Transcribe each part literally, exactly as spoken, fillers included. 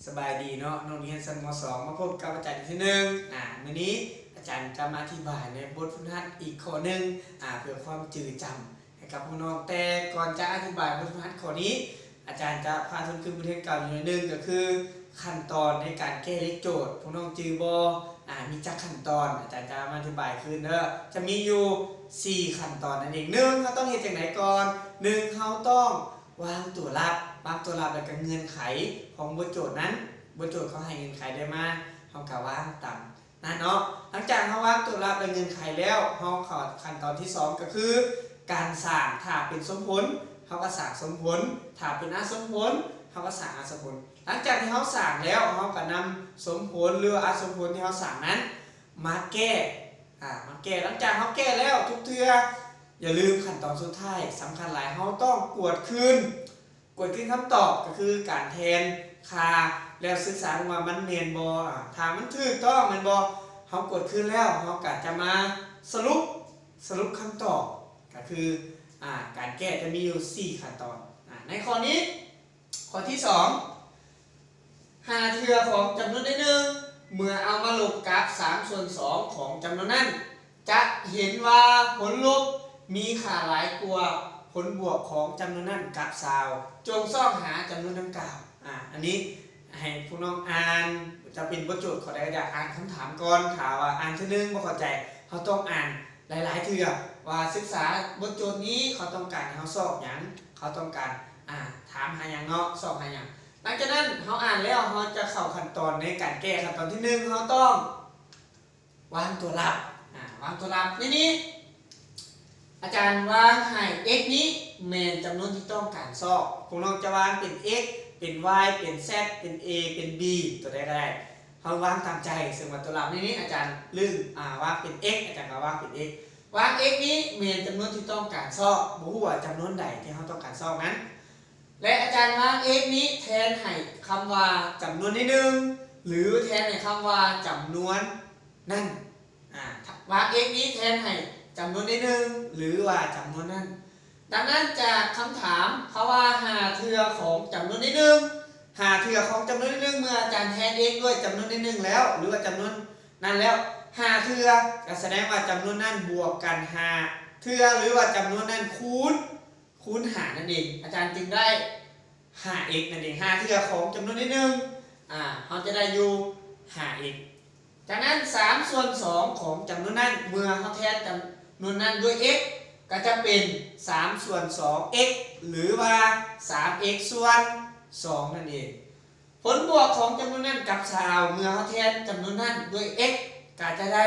สบายดีเนาะน้องเรียนชั้นม สอง มาพบกับอาจารย์อีกทีนึงอ่ามื้อนี้อาจารย์จะมาอธิบายในบทฝึกหัดอีกข้อนึงอ่าเพื่อความจืดจำให้กับพี่น้องแต่ก่อนจะอธิบายบทฝึกหัดข้อนี้อาจารย์จะพาทุนขึ้นประเทศเก่าอยู่ในนึงก็คือขั้นตอนในการแก้เลขโจทย์พี่น้องจือบ่อ่ามีจักขั้นตอนอาจารย์จะมาอธิบายขึ้นเด้อจะมีอยู่สี่ขั้นตอนนั่นเองหนึ่งเฮาต้องเฮ็ดจังไดก่อนหนึ่งเฮาต้องวางตัวรับวางตัวรับแล้วก็เงื่อนไขของบทโจทย์นั้นบทโจทย์เขาให้เงื่อนไขได้มาเฮาก็วางตามนั้นเนาะหลังจากเฮาวางตัวรับและเงื่อนไขแล้วเฮาเข้าขั้นตอนที่สองก็คือการสร้างถ้าเป็นสมผลเฮาก็สร้างสมผลถ้าเป็นอสมผลเฮาก็สร้างอสมผลหลังจากที่เฮาสร้างแล้วเฮาก็นำสมผลหรืออสมผลที่เฮาสร้างนั้นมาแก้อ่ามาแก้หลังจากเฮาแก้แล้วทุกเทื่ออย่าลืมขั้นตอนสุดท้ายสำคัญหลายเฮาต้องกวดคืนกวดคืนคำตอบก็คือการแทนค่าแล้วศึกษาว่ามันแม่นบ่ถ้ามันถูกต้องแม่นบ่เฮากดคืนแล้วเฮาก็จะมาสรุปสรุปคำตอบก็คืออ่าการแก้จะมีอยู่สี่ขั้นตอนอ่าในข้อนี้ข้อที่สองหาเทื่อของจำนวนได้หนึ่งเมื่อเอามาลบกับสามส่วนสองของจำนวนนั้นจะเห็นว่าผลลบมีค่าหลายกว่าผลบวกของจำนวนนั้นกับซาวจงซ่องหาจำนวนดังกล่าวอ่าอันนี้ให้ผู้น้องอ่านจะเป็นบทโจทย์ขอได้ก็อ่านคำถามก่อนถามว่าอ่านทีนึงบ่เข้าใจเขาต้องอ่านหลายๆเทื่อว่าศึกษาบทโจทย์นี้เขาต้องการให้เขาสอบหยังเขาต้องการอ่าถามหาหยังเนาะสอบหาหยังหลังจากนั้นเขาอ่านแล้วเขาจะเข้าขั้นตอนในการแก้ขั้นตอนที่หนึ่งเขาต้องวางตัวรับอ่าวางตัวรับในนี้อาจารย์วางให้ x นี้แม่นจำนวนที่ต้องการสอบพวกเราจะวางเป็น x เป็น y เป็น z เป็น a เป็น b ตัวใดก็ได้เขาวางตามใจซึ่งว่าตัวรับในนี้อาจารย์ลืมอ่าวางเป็น x อาจารย์ก็วางเป็น x วาง x นี้แม่นจำนวนที่ต้องการสอบบ่ฮู้ว่าจำนวนใดที่เขาต้องการสอบนั้นและอาจารย์วาง x นี้แทนให้คำว่าจำนวนที่หนึ่งหรือแทนให้คำว่าจำนวนนั่นอ่าวาง x นี้แทนให้จำนวนที่หนึ่งหรือว่าจำนวนนั้นดังนั้นจากคำถามเขาว่าหาเทื่อของจำนวนที่หนึ่งหาเทื่อของจำนวนที่หนึ่งเมื่ออาจารย์แทน x ด้วยจำนวนที่หนึ่งแล้วหรือว่าจำนวนนั้นแล้วหาเทื่อก็แสดงว่าจำนวนนั้นบวกกันหาเทื่อหรือว่าจำนวนนั้นคูณคูณหารนั่นเองอาจารย์จึงได้หา x นั่นเองหาเทื่อของจำนวนที่หนึ่งอ่าเขาจะได้อยู่หา x จากนั้นสามส่วนสองของจำนวนนั้นเมื่อเขาแทนจำนวนนั้นด้วย x ก็จะเป็นสามส่วนสอง x หรือว่า สาม x ส่วนสองนั่นเองผลบวกของจำนวนนั้นกับชาวเมื่อเขาแทนจำนวนนั้นด้วย x ก็จะได้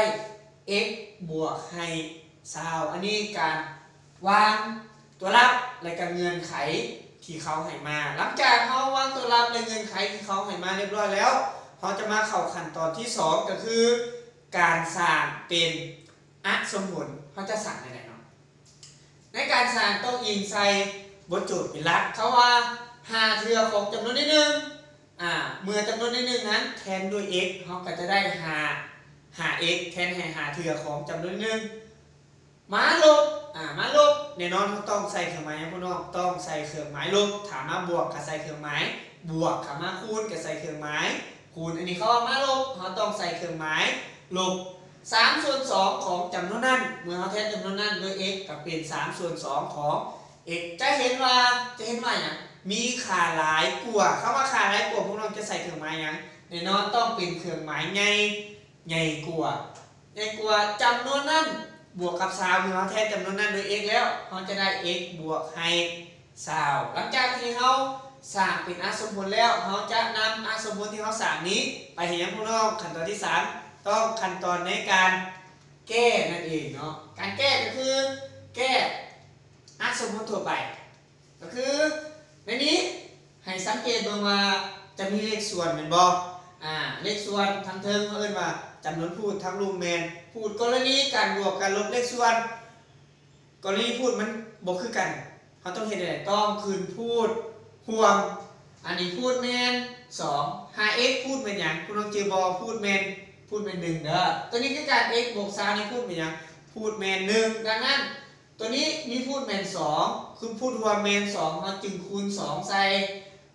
x บวกให้ชาวอันนี้การวางตัวรับและก็เงื่อนไขที่เขาให้มาหลังจากเขาวางตัวรับและเงื่อนไขที่เขาให้มาเรียบร้อยแล้วเขาจะมาเข้าขั้นตอนที่สองก็คือการสร้างเป็นอสมผลเขาจะสร้างอะไรเนาะในการสร้างต้องอิงใส่บทโจทย์เป็นหลักเขาว่าหาเทื่อของจำนวนที่หนึ่งอ่าเมื่อจำนวนที่หนึ่งนั้นแทนด้วย x เขาก็จะได้หาหา x แทนให้หาเทื่อของจำนวนที่หนึ่งมาลบอ่ามาลบแน่นอนเขาต้องใส่เครื่องหมายพี่น้องต้องใส่เครื่องหมายลบถามมาบวกก็ใส่เครื่องหมายบวกถามมาคูณก็ใส่เครื่องหมายคูณอันนี้เขามาลบเขาต้องใส่เครื่องหมายลบสามส่วนสองของจำนวนนั้นเมื่อเขาแทนจำนวนนั้นด้วย x ก็เป็นสามส่วนสองของ x จะเห็นว่าจะเห็นว่าอย่างมีค่าหลายกว่าคำว่าค่าหลายกว่าพวกเราจะใส่เครื่องหมายอย่างแน่นอนต้องเป็นเครื่องหมายใหญ่ใหญ่กว่าใหญ่กว่าจำนวนนั้นบวกกับสามเมื่อเขาแทนจำนวนนั้นด้วย x แล้วเขาจะได้ x บวกให้สามหลังจากที่เขาสร้างเป็นอสมผลแล้วเขาจะนำอสมผลที่เขาสร้างนี้ไปเห็นพวกเราขั้นตอนที่สามต้องขั้นตอนในการแก้นั่นเองเนาะการแก้ก็คือแก้อสมผลทั่วไปก็คือในนี้ให้สังเกตดูว่าจะมีเลขส่วนเป็นบ่อ่าเลขส่วนทั้งเทิงเขาเรียกว่าจำนวนพูดทั้งรูปแมนพูดกรณีการบวกการลบเลขส่วนกรณีพูดมันบ่คือกันเขาต้องเห็นอะไรต้องคืนพูดห่วงอันนี้พูดแมนสอง ห้า x พูดเป็นอย่างคุณลองเจอบอพูดแมนพูดเป็นหนึ่งเด้อตัวนี้คือการ x บวกสามนี่พูดเป็นอย่างพูดแมนหนึ่งดังนั้นตัวนี้มีพูดแมนสองคือพูดรวมแมนสองเราจึงคูณสองใส่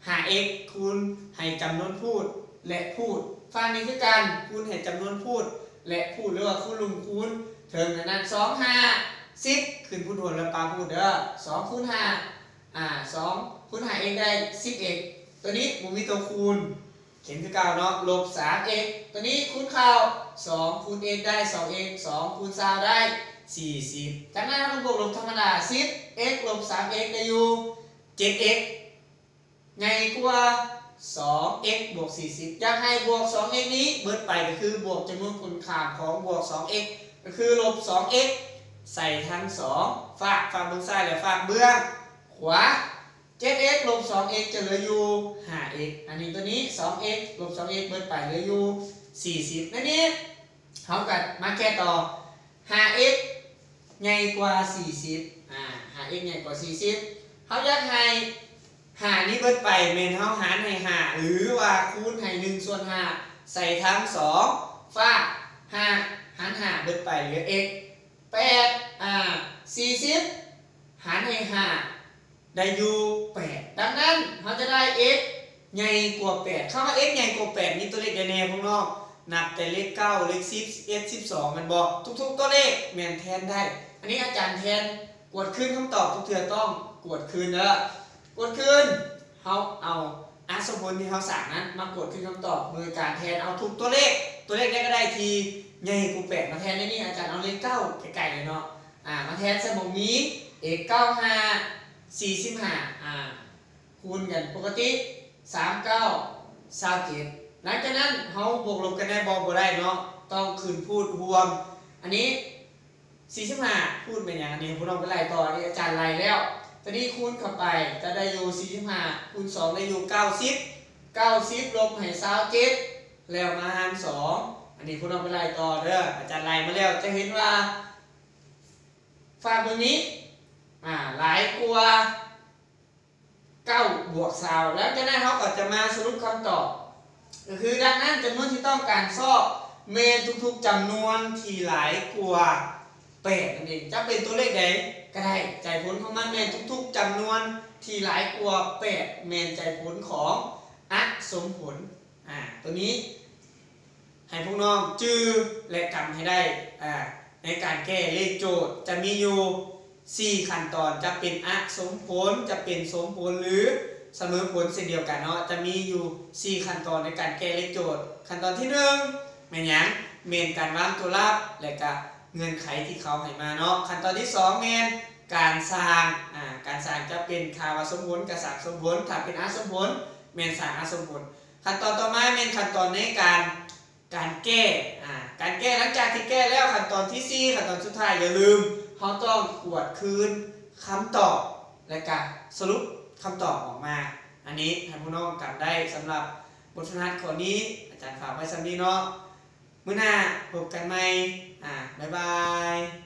หา x คูณให้จำนวนพูดและพูดฝั่งนี้คือการคูณให้จำนวนพูดและพูดหรือว่าคูณลุมคูณเถิงนั้นสองห้าสิบขึ้นพูดทวนแล้วปาพูดเด้อสองคูณห้าอ่าสองคูณห้า x ได้ สิบ x ตัวนี้มันมีตัวคูณเขียนคือเก่าเนาะลบ สาม x ตัวนี้คูณเข้าสองคูณ x ได้ สอง x สองคูณสามได้สี่สิบจากนั้นเราบวกลบธรรมดา สิบ x ลบ สาม x ได้อยู่ เจ็ด x ไงกว่า สอง x บวก สี่สิบอยากให้บวก สอง x นี้เบิดไปก็คือบวกจำนวนคูณค่าของบวก สอง x ก็คือลบ สอง x ใส่ทั้งสองฝากฝากเบื้องซ้ายและฝากเบื้องขวา เจ็ด x ลบ สอง x จะเหลืออยู่ ห้า x อันนี้ตัวนี้ สอง x ลบ สอง x เบิดไปเหลืออยู่ สี่สิบนั่นนี่เท่ากับมาแก้ต่อ ห้า x ใหญ่กว่า สี่สิบอ่า ห้า x ใหญ่กว่า สี่สิบเขาอยากให้ห้านี้เบิดไปเมนเขาหารให้ห้าหรือว่าคูณให้หนึ่งส่วนห้าใส่ทั้งสองฝากห้าหารห้าเบิดไปเหลือ x แปดอ่า สี่สิบหารให้ห้าได้อยู่แปดดังนั้นเราจะได้ x ใหญ่กว่าแปดคำว่า x ใหญ่กว่าแปดนี่ตัวเลขใหญ่แน่พวกน้องนับแต่เลขเก้าเลขสิบ สิบเอ็ด สิบสองมันบอกทุกๆตัวเลขแมนแทนได้อันนี้อาจารย์แทนกวดคืนคำตอบทุกเทื่อต้องกวดคืนเด้อกวดคืนเขาเอาอาสมผลที่เขาสั่งนั้นมากวดคืนคำตอบโดยการแทนเอาทุกตัวเลขตัวเลขได้ก็ได้ทีใหญ่กว่าแปดมาแทนในนี้อาจารย์เอาเลขเก้าไกลๆเลยเนาะอ่ามาแทนสมมตินี้ x เก้าห้า สี่สิบห้าอ่าคูณกันปกติสาม เก้า ยี่สิบเจ็ดหลังจากนั้นเขาบวกลบกันได้บอกบ่ได้เนาะต้องคืนพูดรวมอันนี้สี่สิบห้าพูดเป็นอย่างนี้คุณลองไปไล่ต่อนี่อาจารย์ไล่แล้วตอนนี้คูณเข้าไปจะได้อยู่สี่สิบห้าคูณสองได้อยู่เก้าสิบ เก้าสิบลบให้ยี่สิบเจ็ดแล้วมาหารสองอันนี้คุณลองไปไล่ต่อเด้ออาจารย์ไล่มาแล้วจะเห็นว่าฝั่งตรงนี้อ่าหลายกว่าเก้าบวกสาวแล้วจากนั้นเขาก็จะมาสรุปคำตอบก็คือดังนั้นจำนวนที่ต้องการสอบเมนทุกๆจำนวนที่หลายกว่าแปดนั่นเองจะเป็นตัวเลขใดก็ได้ใจผลของมันเมนทุกๆจำนวนที่หลายกว่าแปดเมนใจผลของอักสมผลอ่าตัวนี้ให้พวกน้องจื้อและจำให้ได้อ่าในการแก้เลขโจทย์จะมีอยู่สี่ขั้นตอนจะเป็นอักสมผลจะเป็นสมผลหรือเสมอผลเช่นเดียวกันเนาะจะมีอยู่สี่ขั้นตอนในการแก้เลขโจทย์ขั้นตอนที่หนึ่งแม่นหยังเมนการวางตัวรับและก็เงื่อนไขที่เขาให้มาเนาะขั้นตอนที่สองเมนการสร้างอ่าการสร้างจะเป็นคาวาสมผลกับสามสมผลถ้าเป็นอาสมผลเมนสร้างอาสมผลขั้นตอนต่อมาเมนขั้นตอนในการการแก้อ่าการแก้หลังจากที่แก้แล้วขั้นตอนที่สี่ขั้นตอนสุดท้ายอย่าลืมเขาต้องกวดคืนคำตอบและก็สรุปคำตอบออกมาอันนี้ให้พี่น้องกลับได้สำหรับบทฝึกหัดข้อนี้อาจารย์ฝากไว้สำหรับนี้เนาะมื้อหน้าพบกันใหม่อ่าบ๊ายบาย